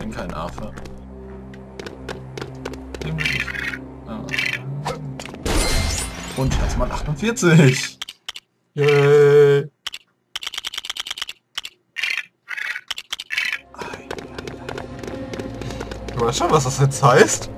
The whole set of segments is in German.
bin kein Affe. Ah. Und Schatzmann 48. Yay. Du weißt schon, was das jetzt heißt?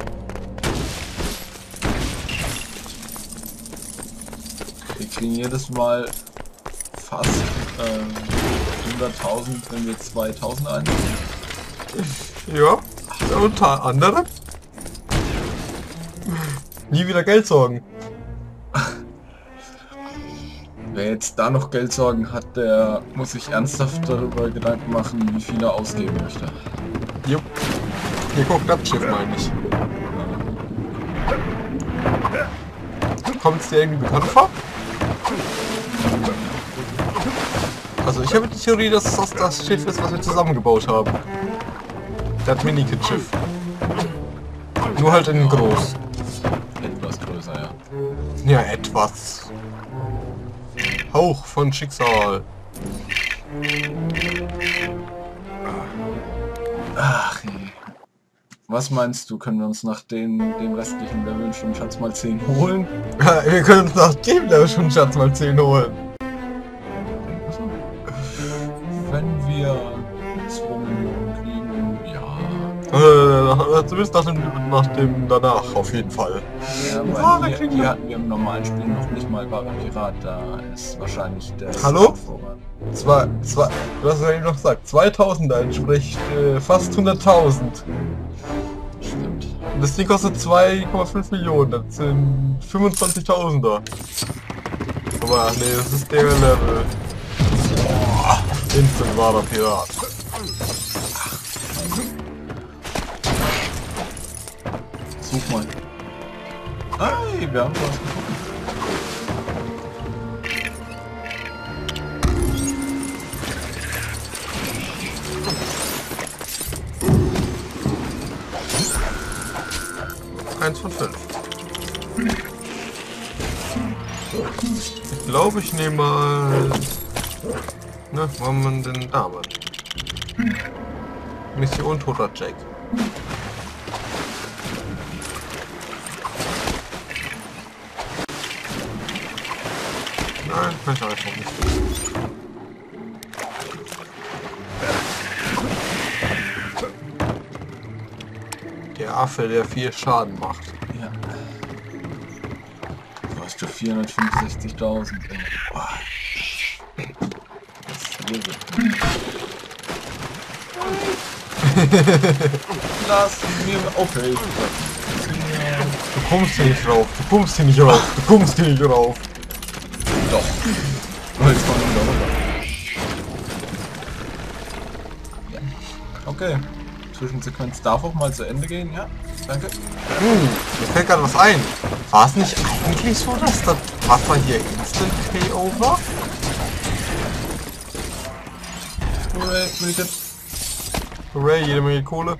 Wir kriegen jedes Mal fast 100.000, wenn wir 2.000 einsetzen. Ja, unter anderem. Nie wieder Geld sorgen. Wer jetzt da noch Geldsorgen hat, der muss sich ernsthaft darüber Gedanken machen, wie viel er ausgeben möchte. Jupp. Hier guckt das Schiff, meine ich. Kommt es dir irgendwie bekannt vor? Also ich habe die Theorie, dass das das Schiff ist, was wir zusammengebaut haben. Das Minikit-Schiff. Nur halt in groß. Etwas größer, ja. Ja, etwas. Hauch von Schicksal. Ach je. Was meinst du, können wir uns nach dem restlichen Level schon Schatz mal 10 holen? Wir können uns nach dem Level schon Schatz mal 10 holen. Wenn wir 2 Millionen kriegen, ja. Zumindest nach dem danach, auf jeden Fall. Ja, weil hier hatten wir im normalen Spiel noch nicht mal Pirat, da ist wahrscheinlich der... Hallo? Vorrat. Du hast ja eben noch gesagt, 2000er entspricht fast 100.000. Stimmt. Und das Ding kostet 2,5 Millionen, das sind 25.000er. Aber nee, das ist der Level. Boah, instant wahrer Pirat. Such mal. Hey, wir haben was gefunden. Eins von 5. Ich glaube, ich nehme mal... Ne, wo haben wir denn da, Mann? Mission Toter Jack. Nein, kann ich einfach nicht. Der Affe, der 4 Schaden macht. Ja. Du hast schon 465.000. Boah. Das ist irre. Lass mir aufhelfen. Du kommst hier nicht rauf, du kommst hier nicht rauf, du kommst hier nicht rauf. Doch. Oh, jetzt kommen wir runter. Ja. Okay. Zwischensequenz darf auch mal zu Ende gehen, ja? Danke. Mir fällt gerade was ein. War es nicht eigentlich so, dass das Wasser hier Instant KO war? Hooray, Cricket. Hooray, jede Menge Kohle.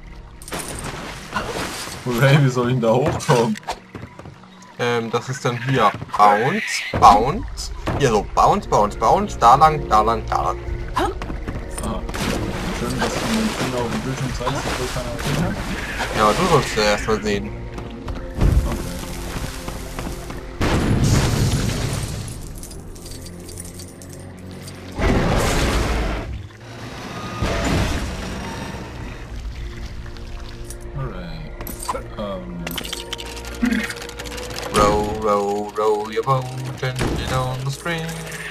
Hooray, wie soll ich denn da hochkommen? Das ist dann hier Bounce, Bounce. Hier so Bounce, Bounce, Bounce. Da lang, da lang, da lang. Ah. Schön, dass du den Finger auf dem Bildschirm zeigst, obwohl keiner gesehen hat. Ja, aber du sollst ja erst mal sehen. Row, row, row your boat gently down the stream.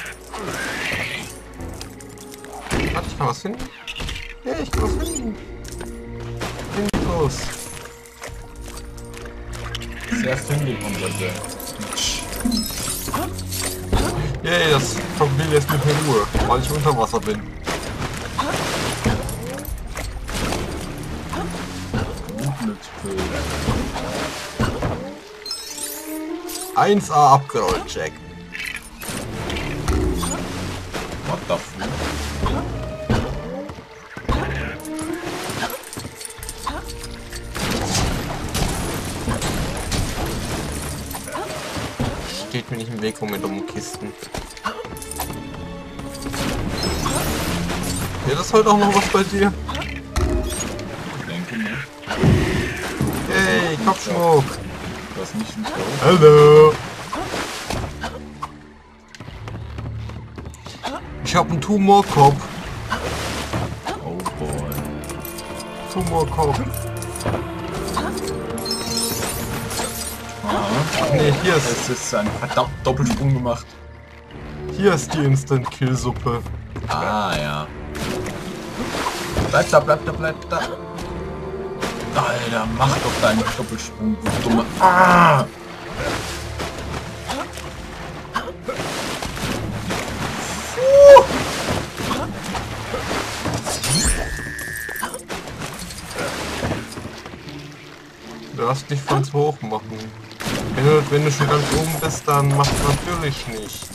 Warte, ich kann was finden? Ja, ich kann was finden. Find los. Sehr findig unser Game. Yay, das Krokodil lässt mich in Ruhe, weil ich unter Wasser bin. Unglücksbild. 1A abgerollt, Jack. What the fuck? Steht mir nicht im Weg, mit dummen Kisten. Wird das heute auch noch was bei dir? Kopfschmuck. Das ist nicht ein Show. Hallo. Ich hab einen Tumorkopf. Oh boy. Tumorkopf. Aha. Nee, hier Es ist ein verdammt Doppelsprung gemacht. hier ist die Instant-Kill-Suppe. Ah ja. Bleib da, bleib da, bleib da. Alter, mach doch deinen Doppelsprung, du dumme. Ah! Du darfst nicht von zu hoch machen. Wenn du schon ganz oben bist, dann machst du natürlich nicht.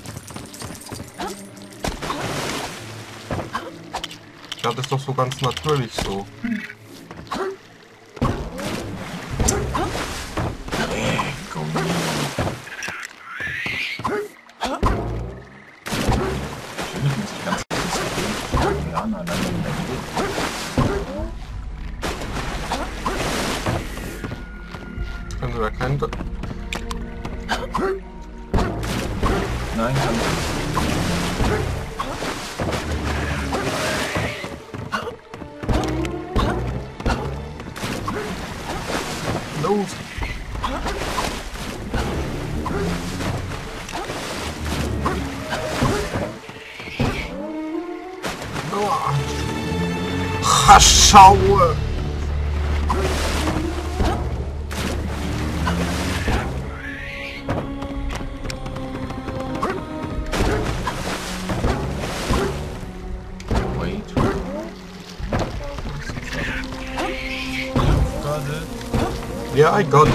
Das ist doch so ganz natürlich so. Natürlich muss ich ganz ja, nein, nein, Können Sie da keinen... nein, kann ich. Los! Schaue! Wait. Got it. Yeah, I got it.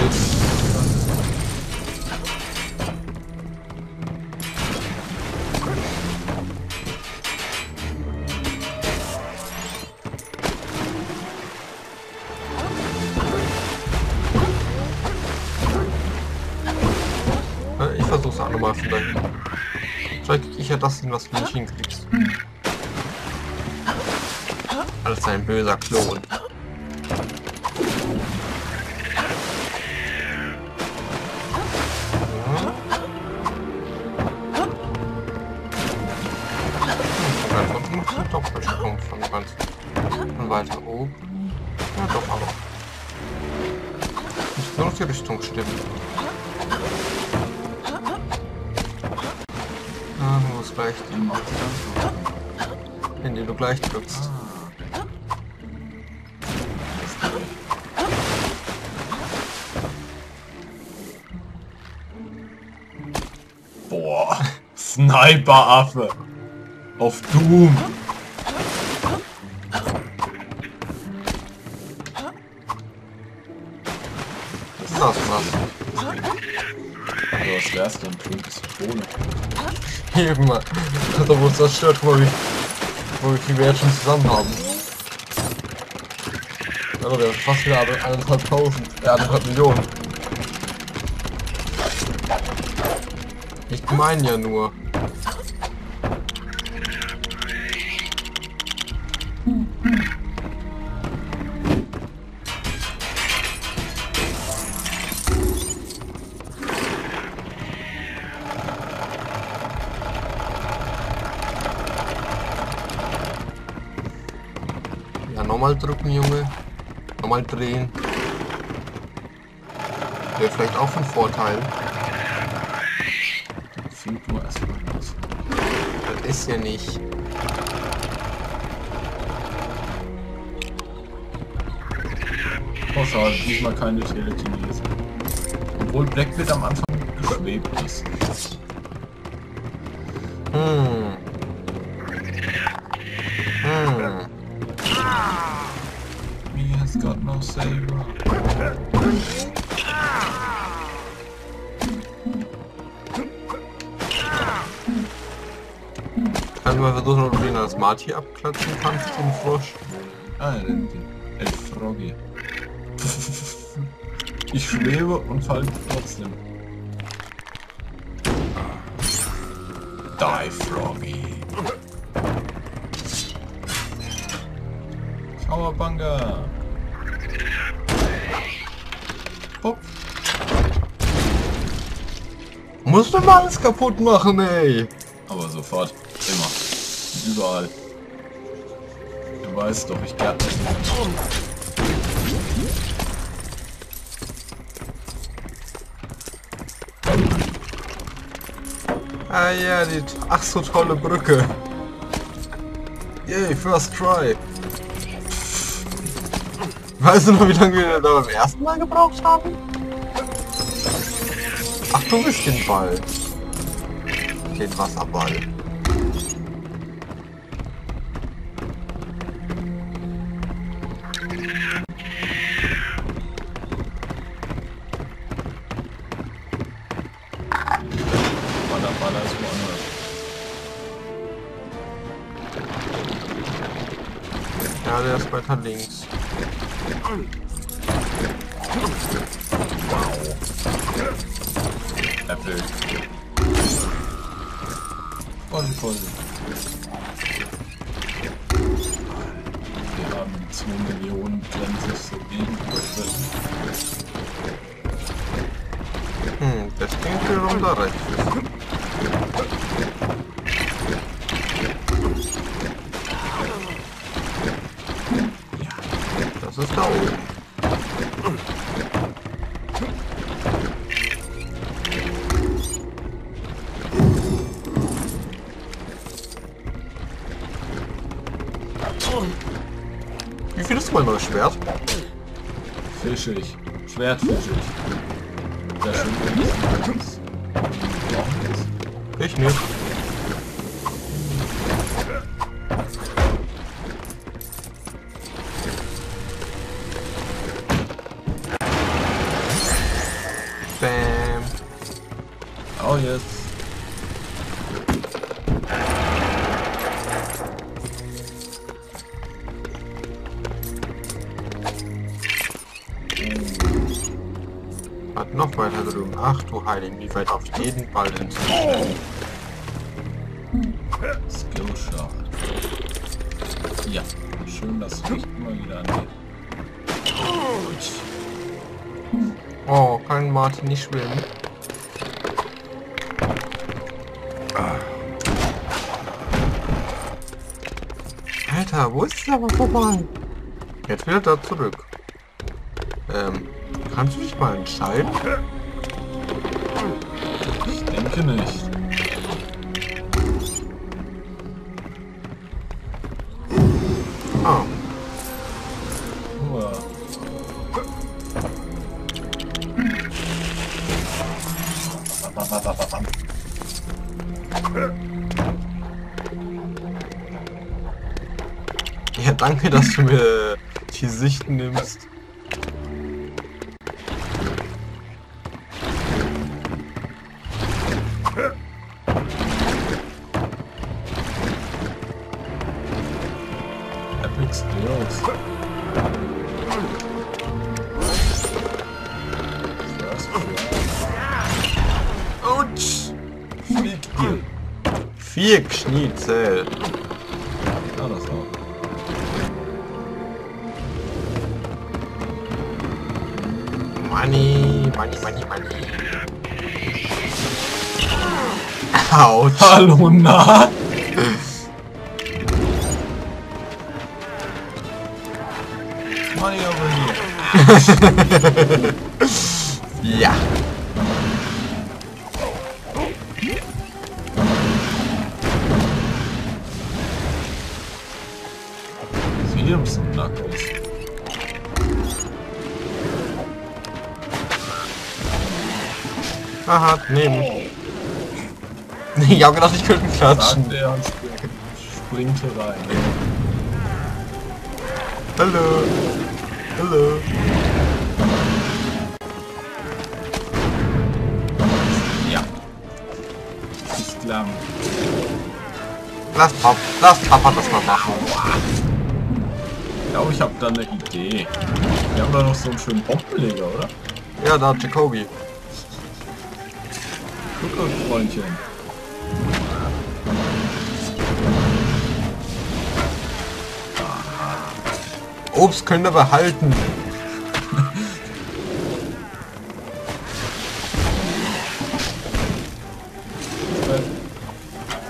Ich versuch's auch nochmal von dahin. Vielleicht krieg ich ja das hin, was du nicht hinkriegst. Als ein böser Klon. Doppelsprung von weiter oben. Ja doch, aber. Muss nur noch die Richtung stimmen. Ah, du musst gleich den indem du gleich drückst. Boah, Sniper-Affe. Auf Doom. Das war's was. Also was wär's denn? Flinkes Zitrone. Eben mal. Da wo es das stört, guck mal, wie viel wir jetzt schon zusammen haben. Also wir haben fast wieder 1.500. Ja, 1,5 Millionen. Ich meine ja nur. Ja, nochmal drücken, Junge. Nochmal drehen. Wäre vielleicht auch ein Vorteil. Find nur erstmal was. Das ist ja nicht. Oh schade, diesmal keine Telekinese. Obwohl Blackbeard am Anfang geschwebt ist. He has got no saber. Kann man versuchen, ob du ihn als Marty abklatschen kannst, den Frosch? Ah, den El Froggy. Ich schwebe und falle trotzdem. Die Froggy. Cowabunga. Pop. Musst du mal alles kaputt machen, ey. Aber sofort. Immer. Überall. Du weißt doch, ich gärtner nicht. Ah ja, die ach so tolle Brücke. Yay, first try. Weißt du noch, wie lange wir da beim ersten Mal gebraucht haben? Ach, du bist den Ball. Den Wasserball. Baller ist woanders. Ja, der ist weiter links. Wow. Äpfel. Voll. Wir haben 2 Millionen Grenze so gegen überschritten. Das ging wiederum da rechts. Das ist da oben. Wie findest du mein neues Schwert? Fischig. Schwertfischig. Sehr schön. Ich nicht. Bam. Oh, jetzt. Hat noch weiter drüben. Ach du Heiligen, wie weit auf jeden Ball hin. Skillshot. Ja, schön, dass du nicht immer wieder an die... Oh, kann Martin nicht schwimmen. Alter, wo ist es aber vorbei? Jetzt wieder da zurück. Kannst du dich mal entscheiden? Ich denke nicht. Ah. Uah. Ja, danke, dass du mir die Sicht nimmst. Epic Skills. First try. Autsch! Flieg dir. 4 Schnitzel. Ja, das auch. Money. Autsch. Hallo, na? Money over here. Ja. Sieht hier ein bisschen nackt aus. Aha, nehmen. Ich hab gedacht, ich könnte klatschen. Sagt er und springt rein. Hallo. Hallo. Ja. Ich glaube. Lass Papa das mal machen. Ich glaube, ich habe da eine Idee. Wir haben da noch so einen schönen Bombenleger, oder? Ja, da Jacobi. Guck mal, Freundchen. Obst können wir behalten.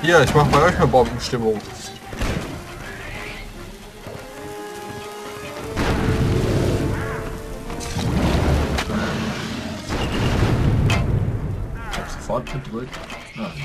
Hier, ich mach bei euch eine Bombenstimmung. Ich hab sofort gedrückt. Ah, ja.